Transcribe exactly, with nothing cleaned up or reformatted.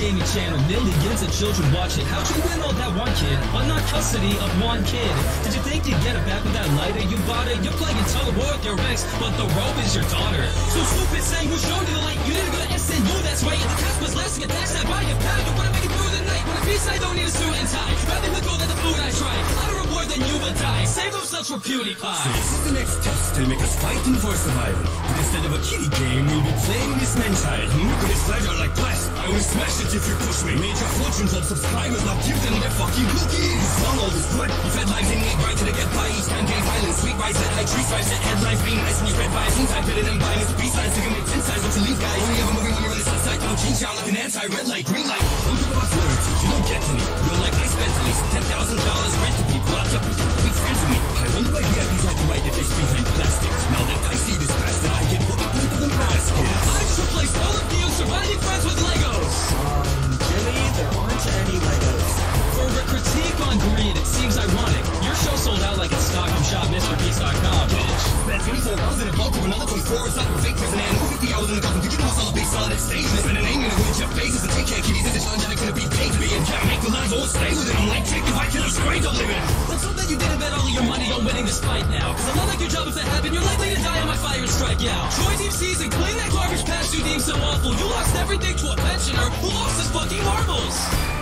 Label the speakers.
Speaker 1: gaming channel, millions of children watch it. How'd you win all that one kid, but not custody of one kid? Did you think you'd get it back with that lighter you bought it? You're playing tug of war with your ex, but the robe is your daughter. So stupid saying who showed you the light? You didn't go to S N U, that's right. And the test was lasting a dash that body of power. You wanna make it through the night. When a piece I don't need a suit and tie. Rather than go than the food I try. I'd reward than you would die. Save themselves for PewDiePie.
Speaker 2: So this is the next test to make us fighting for survival. But instead of a kiddie game, we'll be playing this man's child. Hmm? Good as pleasure like blast. I will smash it if you push me. Major fortune club subscribers, now give them their fucking cookies. Long all this good. You fed lives in need right till they get by. Each time gain violence, sweet rice at high tree stripes at headlines. Being nice when you read by since I better than buying. It's a B-side, so you can make ten sides. Don't you leave guys? Only ever moving when you're in the sunlight. Don't change out like an anti-red light, green light. Don't talk about loyalty, you don't get to me. You're like I spent at least ten thousand dollars rent to people locked up with big friends with me. I wonder why V I Ps had to write that they speak behind plastic. Now that I see this bastard, I get what the people in baskets.
Speaker 1: I just replaced all of you surviving friends with Legos.
Speaker 3: Um, Jimmy, there aren't any Legos.
Speaker 1: For a critique on greed, it seems ironic. Your show sold out like it's stock from shop Mr Beast dot com, bitch.
Speaker 2: Spent twenty-four hours in a vault to another twenty-four hours out of a fake prison and fifty hours in the government. You can also be solid at stage. Spend a name in a with Jeff Bezos and take care of kitties. It's a challenge that gonna be paid to be in. Can't make the lives all stay with it. I'm like, take if I kill, I'm straight, don't live it.
Speaker 1: Let's hope that you didn't bet all of your money on winning this fight now. Cause I love like your job if that happened. You're likely to die on my fire and strike out. Troy Deep Season, clean that garbage past you deem so awful. You lost everything to a pensioner who lost his fucking marbles.